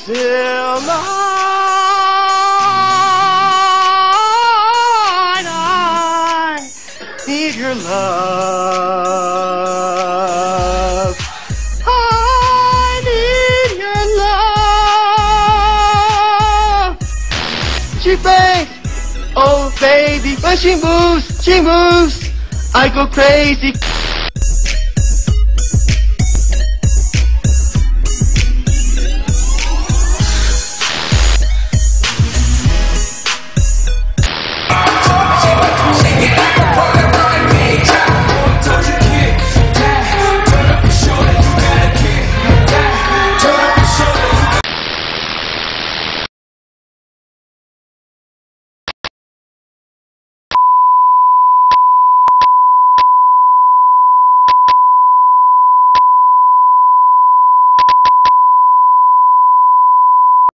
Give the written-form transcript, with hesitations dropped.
till night. I need your love. I need your love. She bangs, oh baby, when she moves, I go crazy.